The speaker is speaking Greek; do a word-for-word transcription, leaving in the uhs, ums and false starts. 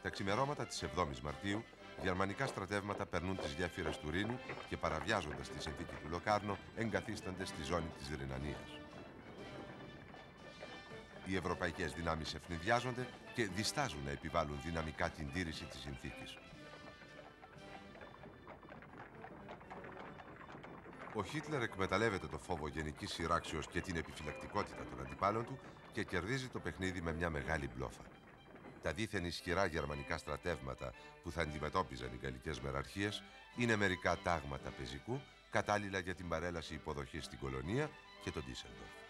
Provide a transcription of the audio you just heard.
Τα ξημερώματα της εβδόμης Μαρτίου, γερμανικά στρατεύματα περνούν τις γέφυρες του Ρήνου και παραβιάζοντας τη συνθήκη του Λοκάρνο, εγκαθίστανται στη ζώνη της Ρινανίας. Οι ευρωπαϊκές δυνάμεις ευνηδιάζονται και διστάζουν να επιβάλλουν δυναμικά την τήρηση της συνθήκης. Ο Χίτλερ εκμεταλλεύεται το φόβο γενικής σειράξεως και την επιφυλακτικότητα των αντιπάλων του και κερδίζει το παιχνίδι με μια μεγάλη μπλόφα. Τα δίθεν ισχυρά γερμανικά στρατεύματα που θα αντιμετώπιζαν οι γαλλικές μεραρχίες είναι μερικά τάγματα πεζικού, κατάλληλα για την παρέλαση υποδοχής στην Κολωνία και τον Ντίσελντορφ.